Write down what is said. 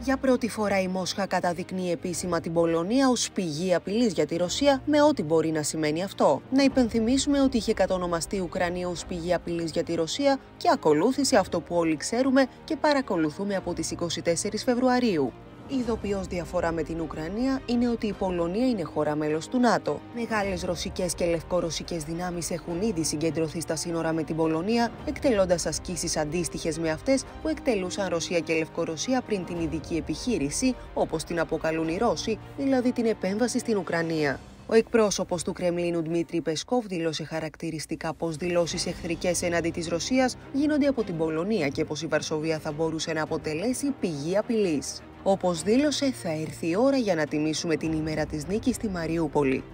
Για πρώτη φορά η Μόσχα καταδεικνύει επίσημα την Πολωνία ως πηγή απειλής για τη Ρωσία, με ό,τι μπορεί να σημαίνει αυτό. Να υπενθυμίσουμε ότι είχε κατονομαστεί η Ουκρανία ως πηγή απειλής για τη Ρωσία και ακολούθησε αυτό που όλοι ξέρουμε και παρακολουθούμε από τις 24 Φεβρουαρίου. Η ειδοποιώς διαφορά με την Ουκρανία είναι ότι η Πολωνία είναι χώρα μέλος του ΝΑΤΟ. Μεγάλες ρωσικές και λευκορωσικές δυνάμεις έχουν ήδη συγκεντρωθεί στα σύνορα με την Πολωνία, εκτελώντας ασκήσεις αντίστοιχες με αυτές που εκτελούσαν Ρωσία και Λευκορωσία πριν την ειδική επιχείρηση, όπως την αποκαλούν οι Ρώσοι, δηλαδή την επέμβαση στην Ουκρανία. Ο εκπρόσωπος του Κρεμλίνου Δημήτρη Πεσκόβ δήλωσε χαρακτηριστικά πως δηλώσεις εχθρικές έναντι της Ρωσίας γίνονται από την Πολωνία και πως η Βαρσοβία θα μπορούσε να αποτελέσει πηγή απειλής. Όπως δήλωσε, θα έρθει η ώρα για να τιμήσουμε την ημέρα της νίκης στη Μαριούπολη.